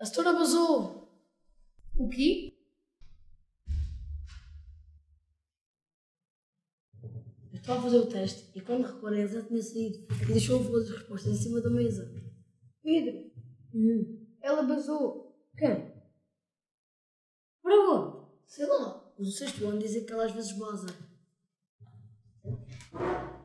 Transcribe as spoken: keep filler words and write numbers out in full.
A setora basou. O quê? Eu estava a fazer o teste e quando reparei, ela já tinha saído e deixou o voo das respostas em cima da mesa. Pedro, Hum. ela basou. Quem? Para onde? Sei lá. Os do sexto ano dizem que ela às vezes baza.